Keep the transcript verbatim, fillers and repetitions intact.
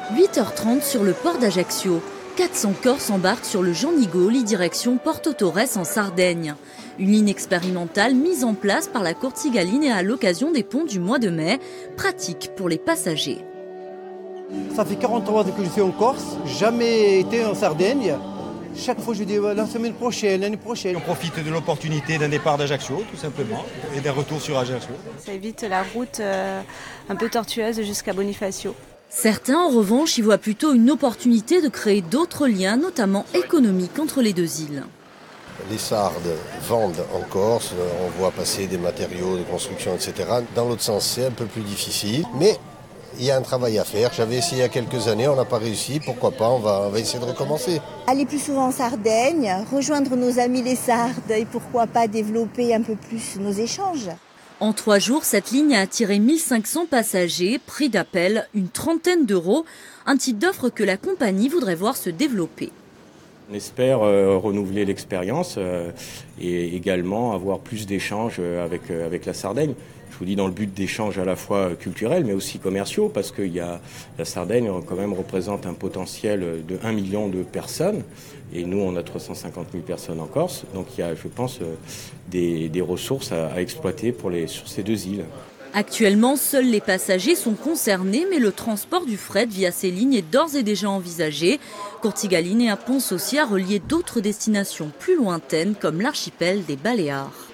huit heures trente sur le port d'Ajaccio. quatre cents Corses embarquent sur le Jean Nigoli, direction Porto Torres en Sardaigne. Une ligne expérimentale mise en place par la Cortigalinea à l'occasion des ponts du mois de mai, pratique pour les passagers. Ça fait quarante-trois ans que je suis en Corse, jamais été en Sardaigne. Chaque fois je dis la semaine prochaine, l'année prochaine. On profite de l'opportunité d'un départ d'Ajaccio, tout simplement, et d'un retour sur Ajaccio. Ça évite la route euh, un peu tortueuse jusqu'à Bonifacio. Certains, en revanche, y voient plutôt une opportunité de créer d'autres liens, notamment économiques, entre les deux îles. Les Sardes vendent en Corse, on voit passer des matériaux de construction, et cetera. Dans l'autre sens, c'est un peu plus difficile, mais il y a un travail à faire. J'avais essayé il y a quelques années, on n'a pas réussi. Pourquoi pas, on va, on va essayer de recommencer. Aller plus souvent en Sardaigne, rejoindre nos amis les Sardes et pourquoi pas développer un peu plus nos échanges. En trois jours, cette ligne a attiré mille cinq cents passagers, prix d'appel une trentaine d'euros, un type d'offre que la compagnie voudrait voir se développer. On espère euh, renouveler l'expérience euh, et également avoir plus d'échanges avec, euh, avec la Sardaigne. Je vous dis dans le but d'échanges à la fois culturels mais aussi commerciaux parce que y a, la Sardaigne quand même représente un potentiel de un million de personnes et nous on a trois cent cinquante mille personnes en Corse. Donc il y a je pense des, des ressources à, à exploiter pour les, sur ces deux îles. Actuellement, seuls les passagers sont concernés, mais le transport du fret via ces lignes est d'ores et déjà envisagé. Cortigalinea pense aussi à relier d'autres destinations plus lointaines comme l'archipel des Baléares.